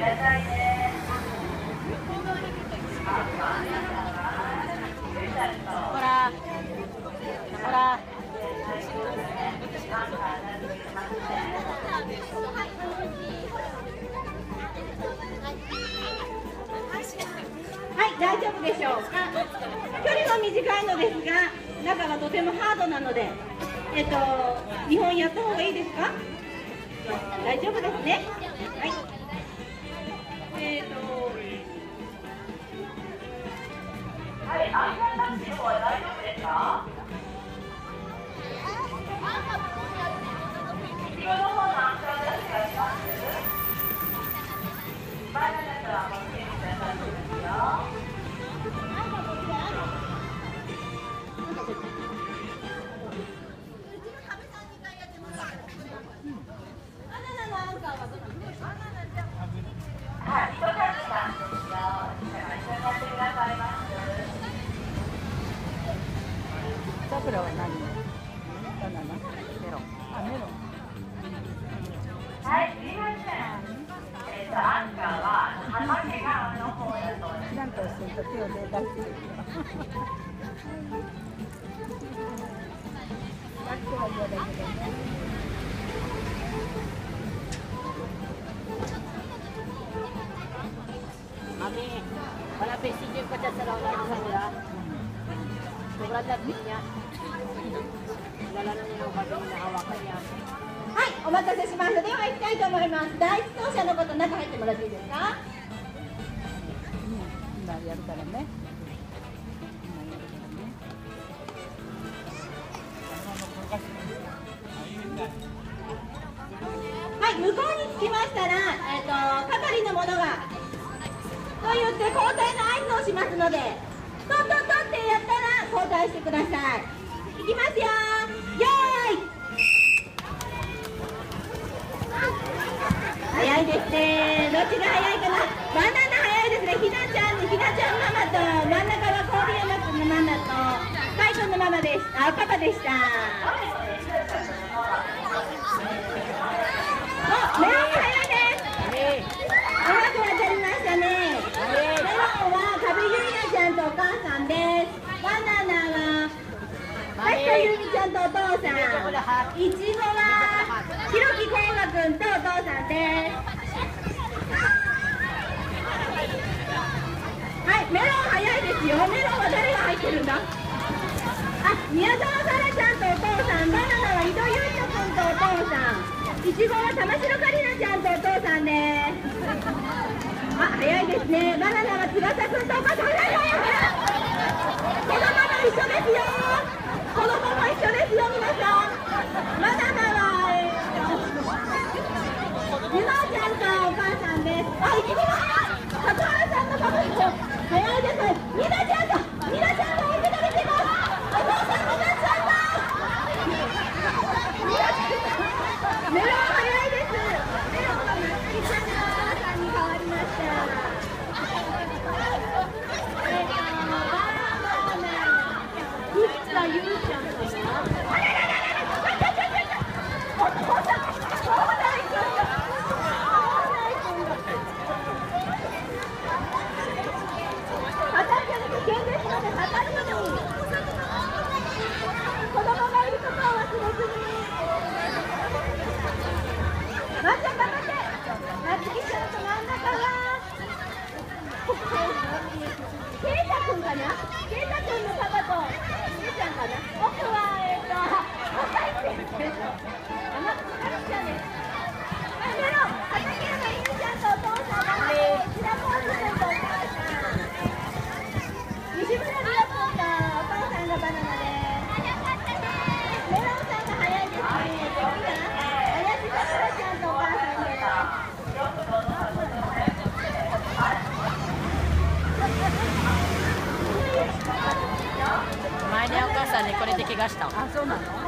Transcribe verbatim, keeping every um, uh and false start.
ほらほらはい、大丈夫でしょうか。距離は短いのですが、中がとてもハードなので、えっと、にほんやった方がいいですか。大丈夫ですね。はい。えっと。はい、安全タッチの方は大丈夫ですか。後ろの方の安全タッチがあります。前の方はもう見てくださいですよ。はい、一タッチなんですよ。一緒にやってくださいます。 さくらは何？バナナ？メロン。あ、メロン。 はい、すみません。えっと、アンカーは畑側の方だそうです。 なんとおっしゃった手を出してる。だっては嫌だけどね。 Mami, wala passenger pa dyan sa loob ng kanila. Sobrang lapit niya. Dala na niya yung bagay na hawakan niya. はい、お待たせしました。では行きたいと思います。第一走者の方、中入ってもらっていいですか。 今やるからね。 はい、向こうに着きましたら、えっと、係の者が。と言って交代の合図をしますので、トントントンってやったら交代してください。いきますよ。よーい。早いですね。どっちが早いかな。バナナ早いですね。ひなちゃん、ひなちゃんママと真ん中は郡山君のママと海君のママでした。あ、パパでした。お、メロン早いです。うまく渡りましたね。メロンはカビユイナちゃんとお母さんです。バナナは滝田ゆみちゃんとお父さん。いちごはひろきこうがくんとお父さんです。はい、メロン早いですよ。メロンは誰が入ってるんだ。あ、宮沢さらちゃんとお父さん。バナナは井戸ゆいとくんとお父さん。いちごは玉城かりなちゃんとお父さんです。あ、早いですね。バナナは翼くんとお母さん。早い早い早い。子供も一緒ですよ。子供も一緒ですよ、皆さん。バナナは、えー、ゆなちゃんとお母さんです。あ、いちごも早い。高原さんのパパも早いです。みなちゃんと、みなちゃんも追いかけてます。お父さんもなっちゃった。メロン早いです。メロンがまつりちゃんのお母さんに変わりました。えっと、バナナ、藤田ゆうちゃんかな。あららららら、ちょちょちょちょ。お父さん、兄弟くんだ。兄弟くんだ。畑の危険ですので、畑るのに。子供がいることを忘れずに。まっちゃん頑張って。なつきちゃんと真ん中はケイタくんかな。ケイタくんのパパとケイちゃんかな。奥はえっと若いって言って甘くなっちゃうです。はい、メロン畑山犬ちゃんとお父さんが白ポーズくんとお母さん。西村美和くんとお父さんがバナナです。メロンさんが早いですね。次が林さくらちゃんとお母さんです。 前にお母さんにこれで怪我した。 あ、そうなの？